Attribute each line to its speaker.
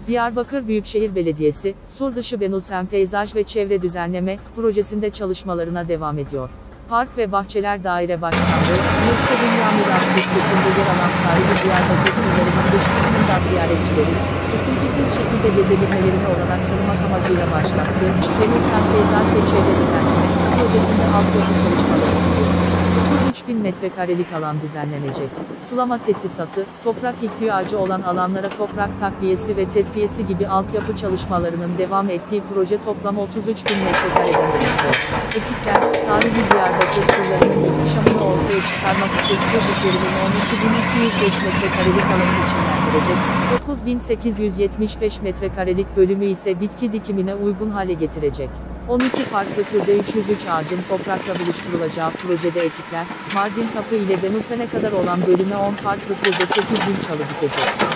Speaker 1: Diyarbakır Büyükşehir Belediyesi, Surdışı Benusen Peyzaj ve Çevre Düzenleme projesinde çalışmalarına devam ediyor. Park ve Bahçeler Daire Başkanlığı, UNESCO Dünya Miras Listesi'nde yer alan tarihi Diyarbakır surlarının dış kısmından ziyaretçilerin, kesintisiz şekilde gezebilmelerine olanak tanımak amacıyla başlattığı, Benusen Peyzaj ve Çevre Düzenleme projesinde altyapı çalışmaları sürüyor. 33.000 metrekarelik alan düzenlenecek. Sulama tesisatı, toprak ihtiyacı olan alanlara toprak takviyesi ve tesviyesi gibi altyapı çalışmalarının devam ettiği proje toplam 33.000 metrekareden oluşuyor. Ekipler, tarihi Diyarbakır surlarının ihtişamını ortaya çıkarmak için projelerinin 12.205 metrekarelik alanı içinlendirecek, 9.875 metrekarelik bölümü ise bitki dikimine uygun hale getirecek. 12 farklı türde 303 ağacın toprakla buluşturulacağı projede ekipler, Mardin Kapı ile Benusen'e kadar olan bölüme 10 farklı türde 8.000 çalı dikecek.